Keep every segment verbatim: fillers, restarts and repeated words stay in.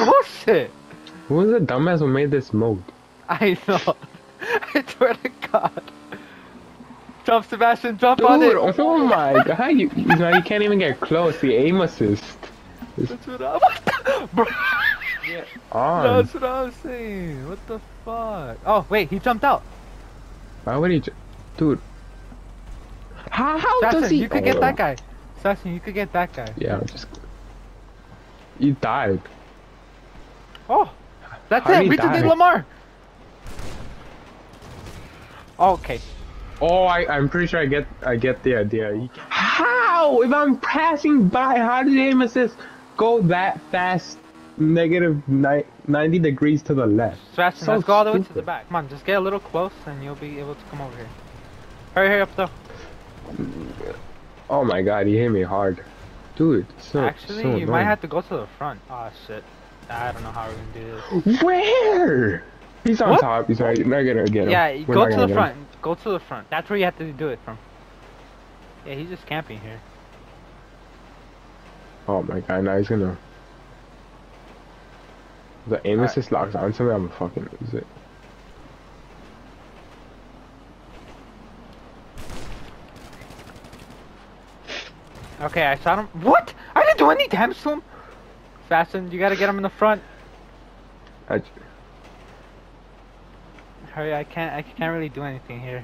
Oh shit! Who was the dumbass who made this mode? I know. I swear to God. Jump, Sebastian, jump Dude, on it! oh my god, you, you know, you can't even get close. The aim assist is That's what I, what the, bro. on. That's what I was saying. What the fuck? Oh, wait, he jumped out. Why would he ju- Dude. How, how does Sebastian, he- you could oh, get that guy. Sebastian, you could get that guy. Yeah, just... He died. Oh, that's How did it. he We just die? need Lamar. Okay. Oh, I, I'm pretty sure I get I get the idea. He- How? If I'm passing by, how did aim assist go that fast? Negative ni ninety degrees to the left. Sebastian, So let's go all the way to stupid. the back. Come on, just get a little close and you'll be able to come over here. Hurry, hurry up though. Oh my god, he hit me hard. Dude, so Actually, so you annoying. might have to go to the front. Oh shit. I don't know how we're gonna do this. Where? He's on What? top. He's not, not gonna get him. Yeah, you We're go not to gonna the get him. front. Go to the front. That's where you have to do it from. Yeah, he's just camping here. Oh my god, now he's gonna. The aim Alright. assist locks on something, I'm gonna fucking lose it. Okay, I shot him. What? I didn't do any damage to him. Sebastian, you gotta get him in the front. I, Hurry, I can't. I can't really do anything here.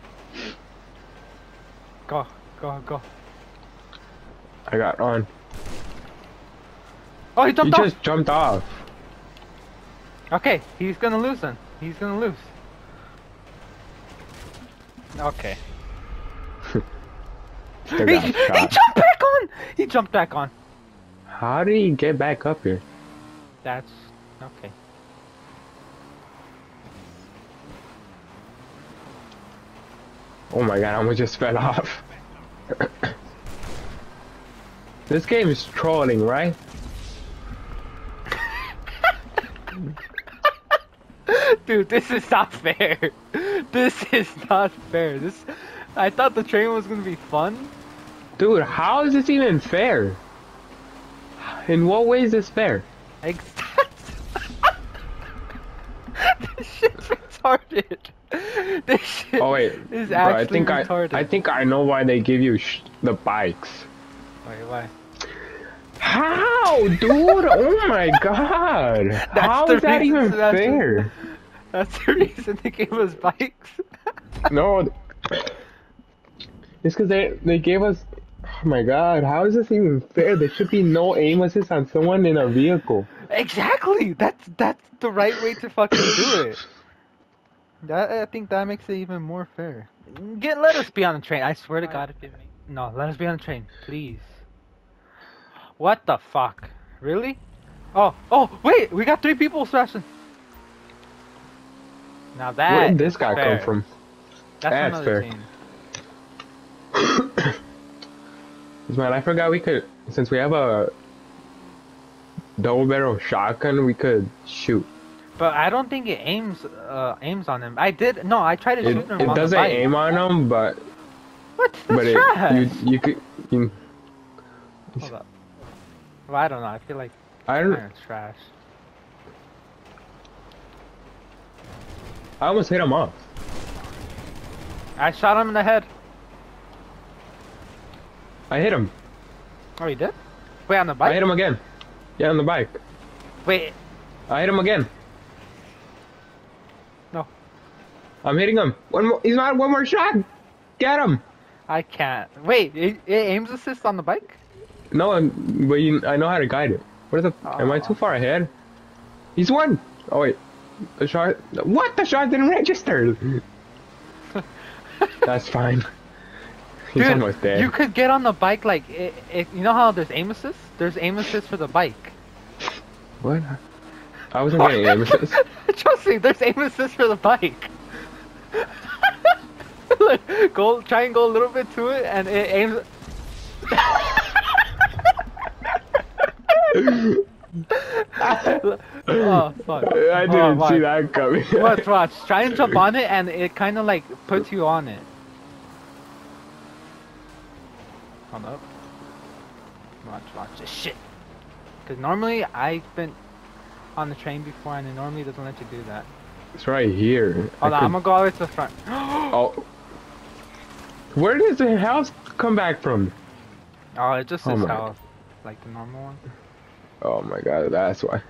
Go, go, go. I got on. Oh, he He jumped off. just jumped off. Okay, he's gonna lose then. He's gonna lose. Okay. Still He, got he shot. jumped back on. He jumped back on. How did he get back up here? That's okay. Oh my god, I almost just fell off. This game is trolling, right? Dude, this is not fair. This is not fair. This, I thought the train was gonna be fun. Dude, how is this even fair? In what way is this fair? Like, this shit's retarded. This shit Oh wait, is bro, actually I think retarded. I, I think I know why they give you sh the bikes. Wait, why? How, dude? Oh my god! How the is that reason, even Sebastian. fair? That's the reason they gave us bikes. No, it's because they they gave us. Oh my god! How is this even fair? There should be no aim assist on someone in a vehicle. Exactly. That's that's the right way to fucking do it. That I think that makes it even more fair. Get let us be on the train. I swear to God, if it make, no, let us be on the train, please. What the fuck? Really? Oh, oh, wait, we got three people, Sebastian. Now that Where did this is guy fair. come from? That's, That's another fair. team. Man, I forgot we could, since we have a double barrel shotgun, we could shoot. But I don't think it aims uh aims on him. I did no, I tried to It, shoot him it on doesn't the bike. aim on them, but What? That's but it, trash. you you could you, Hold up. Well, I don't know. I feel like I kind don't of trash. I almost hit him off. I shot him in the head. I hit him. Oh, you did? Wait, on the I bike? hit him again. Yeah, on the bike. Wait, I hit him again. no. I'm hitting him. One more. He's not one more shot. Get him. I can't. Wait, it, it aims assist on the bike? No, I'm, but you, I know how to guide it. What is the? Am I too far ahead? He's one. Oh wait, the shot. What? The shot didn't register. That's fine. He's Dude, almost dead. you could get on the bike like, it, it, you know how there's aim assist? There's aim assist for the bike. What? I wasn't getting aim assist. Trust me, there's aim assist for the bike. Look, go, try and go a little bit to it and it aims... Oh, fuck. I didn't Oh, see watch. that coming. Watch, watch. Try and jump on it, and it kind of like puts you on it. Hold up. Watch, watch this shit. Because normally I've been. on the train before, and it normally doesn't let you do that. It's right here. Hold I on, could- I'm gonna go all the way to the front. Oh. Where does the house come back from? Oh, it just Oh is my- how, like the normal one. Oh my god, that's why.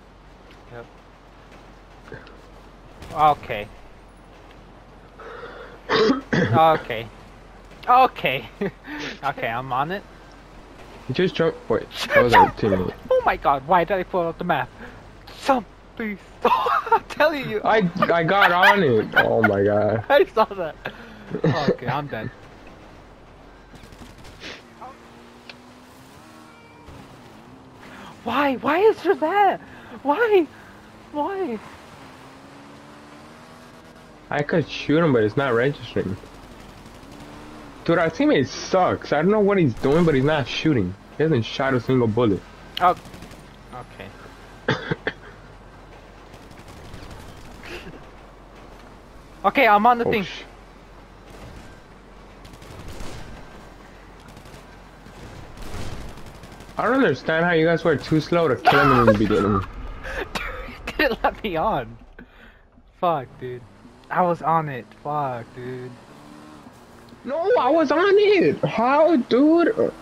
Okay. Okay. Okay. Okay, I'm on it. You just jump. Wait, that was our teammate. Oh my god, why did I pull up the map? Some beast. I'm telling you. I I got on it. Oh my god. I saw that. Okay, I'm dead. Why? Why is there that? Why? Why? I could shoot him, but it's not registering. Dude, our teammate sucks. I don't know what he's doing, but he's not shooting. He hasn't shot a single bullet. Oh. Okay. Okay, I'm on the Oh, thing. sh- I don't understand how you guys were too slow to kill him in the beginning. Dude, he didn't let me on. Fuck, dude. I was on it. Fuck, dude. No, I was on it. How, dude?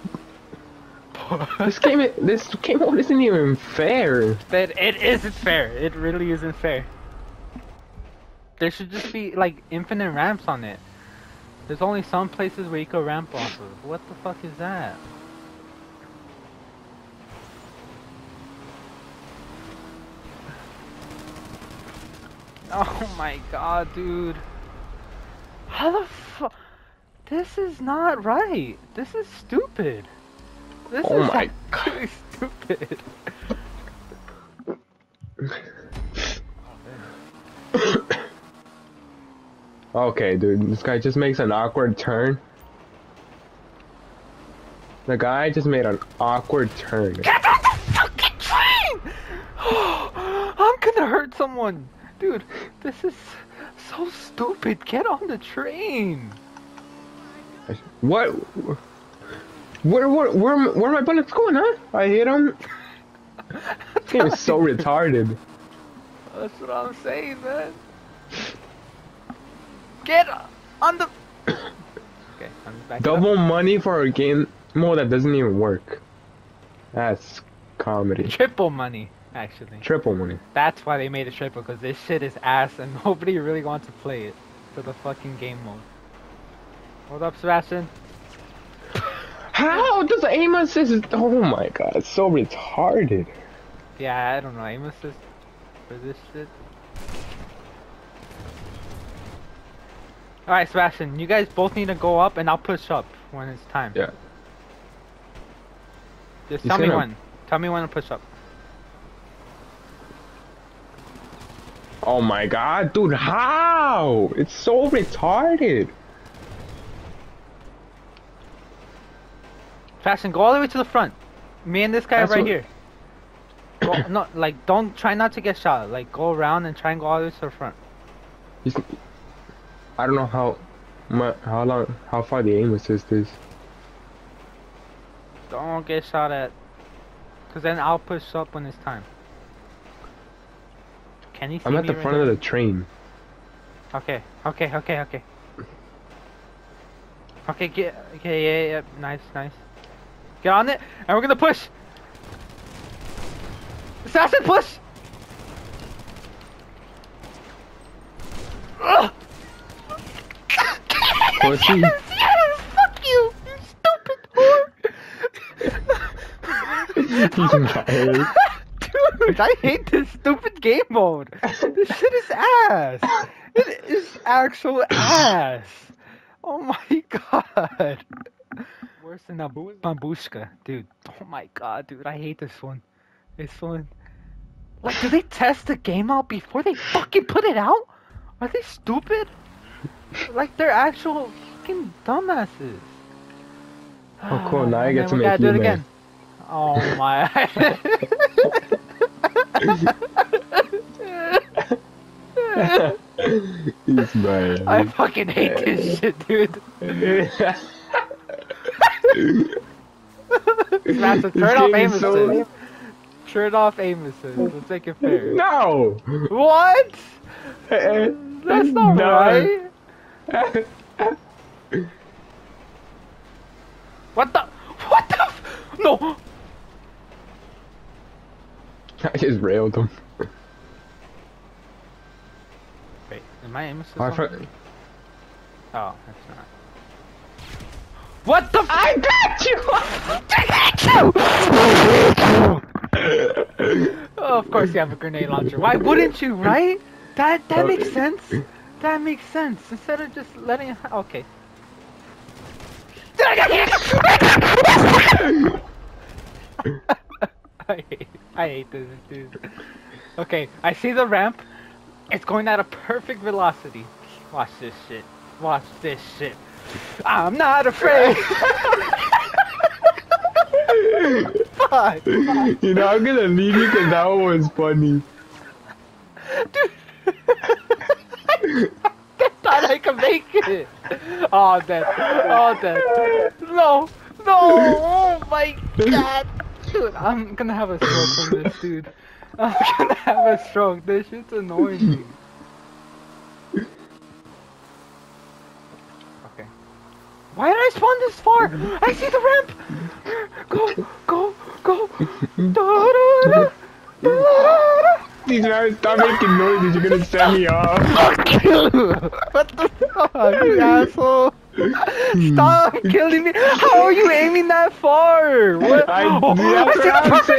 This game, this game mode isn't even fair. But it isn't fair. It really isn't fair. There should just be like infinite ramps on it. There's only some places where you can ramp off of. What the fuck is that? Oh my god, dude. How the fuck? This is not right. This is stupid. This Oh is my actually stupid. Okay, dude, this guy just makes an awkward turn. The guy just made an awkward turn. Get on the fucking train! I'm gonna hurt someone. Dude, this is so stupid. Get on the train. What? Where, where, where, where are my bullets going, huh? I hit him. This game is so retarded. That's what I'm saying, man. Get on the... Okay, I'm back. Double money for a game mode that doesn't even work. That's comedy. Triple money, actually. Triple money. That's why they made it triple, because this shit is ass and nobody really wants to play it for the fucking game mode. Hold up, Sebastian. How does aim assist? Oh my god, it's so retarded. Yeah, I don't know. Aim assist for this shit. Alright, Sebastian, you guys both need to go up and I'll push up when it's time. Yeah. Just He's tell me gonna- when. Tell me when to push up. Oh my god, dude, how? It's so retarded. Sebastian, go all the way to the front. Me and this guy That's right what- here. Go, no, like, don't try not to get shot. Like, go around and try and go all the way to the front. He's, I don't know how, mu- how long, how far the aim assist is. Don't get shot at. Because then I'll push up when it's time. Can you see I'm at me the right front now? of the train. Okay, okay, okay, okay. Okay, get, okay, yeah, yeah, nice, nice. Get on it, and we're gonna push! Assassin, push! Ugh! Pussy. Yes, yes, fuck you, you stupid whore! Dude, I hate this stupid game mode. This shit is ass. It is actual ass. Oh my god. Worse than a Bambushka, dude. Oh my god, dude. I hate this one. This one. Like, do they test the game out before they fucking put it out? Are they stupid? Like, they're actual fucking dumbasses. Oh, cool. Now I And get then to we make gotta do you it mad. again. Oh my. He's mad. I fucking hate this shit, dude. Master, This turn off game aim is so- assist. shirt off aim assist. Let's make it fair. No! What? That's not No. right. What the? What the? F no. I just railed him. Wait, am I aim assist? Oh, I on? for- Oh, that's not. What the? F I got you! I got you! Oh, of course you have a grenade launcher. Why wouldn't you, right? That that makes sense. That makes sense. Instead of just letting it. Okay. I hate, I hate this, dude. Okay, I see the ramp. It's going at a perfect velocity. Watch this shit. Watch this shit. I'm not afraid. Fuck. You know, I'm gonna leave you because that one was funny. Dude. I thought I could make it. Oh, dead. Oh, dead. No. No. Oh my god. Dude, I'm gonna have a stroke from this, dude. I'm gonna have a stroke. This shit's annoying me. Okay. Why did I spawn this far? I see the ramp. Go, go, go. Da, da, da, da, da. These guys, stop making noises, you're gonna set me off. Fuck you! What the fuck, you asshole? Stop killing me! How are you aiming that far? What? I, Oh, that's I see what the I'm perfect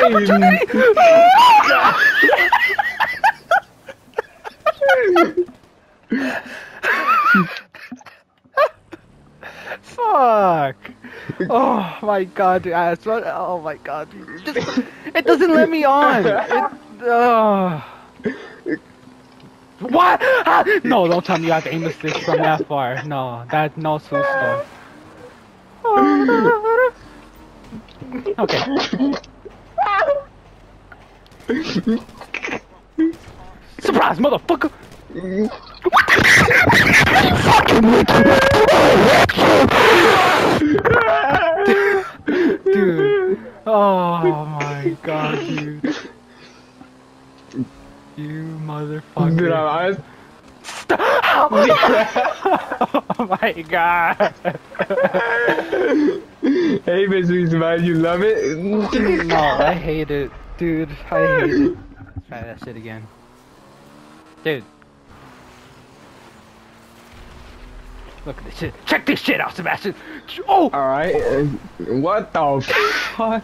opportunity! Fuck! Oh my god, dude! I swear, oh my god, dude! Just, it doesn't let me on. It, uh... What? Ah, no, don't tell me you have aim assist from that far. No, that no susto. Okay. Surprise, motherfucker! Dude. Oh my god, dude. You motherfucker. Dude, I was... Stop! Oh my god. Hey, Mister Man, you love it? No, I hate it. Dude, I hate it. Let's try that shit again. Dude. Look at this shit. Check this shit out, Sebastian. Oh! Alright, uh, what the fuck?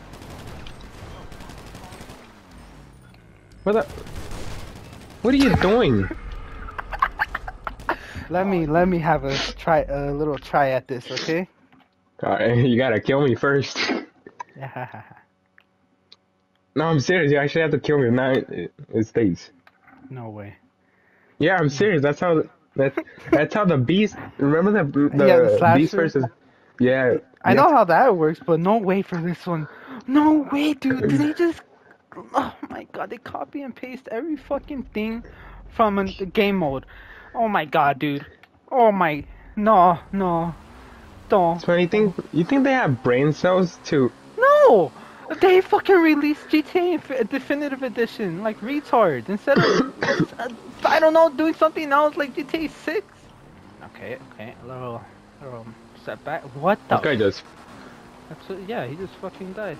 What the... What are you doing? Let me, let me have a try, a little try at this, okay? Alright, you gotta kill me first. No, I'm serious, you actually have to kill me, now it, it stays. No way. Yeah, I'm serious, that's how... That's, that's how the beast... Remember the, the, Yeah, the slasher? beast versus... Yeah. I yeah. know how that works, but no way for this one. No way, dude. Did they just... Oh my god, they copy and paste every fucking thing from a, the game mode. Oh my god, dude. Oh my... No, no. Don't. So you think, you think they have brain cells to... No! They fucking released G T A Inf- Definitive Edition, like retards, instead of, uh, I don't know, doing something else like G T A six. Okay, okay, a little, little setback. What the? This guy just... That's what, yeah, he just fucking died.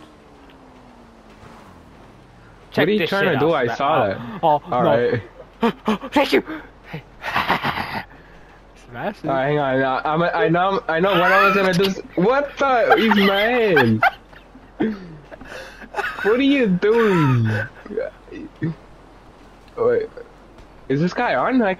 What are you this trying to shit do? out, I Seb- saw oh, that. Oh, Alright. no. Thank you! Smash it. Alright, hang on. I, I'm, I know, I know what I was gonna do. What the? He's man. What are you doing? Wait, is this guy on? Like,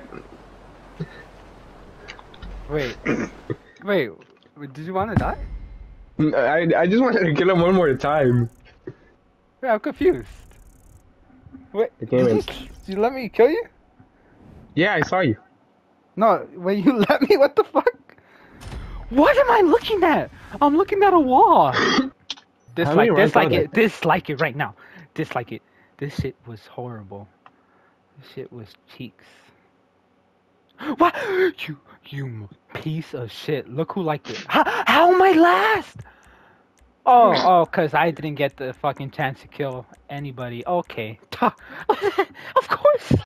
Wait, wait, wait, did you want to die? I, I just wanted to kill him one more time. Yeah, I'm confused. Wait, The did game you, is- did you let me kill you? Yeah, I saw you. No, when you let me, what the fuck? What am I looking at? I'm looking at a wall. Dislike, runs dislike are it, dislike it right now. Dislike it. This shit was horrible. This shit was cheeks. What? You, you piece of shit. Look who liked it. How, how am I last? Oh, oh, cause I didn't get the fucking chance to kill anybody. Okay. Of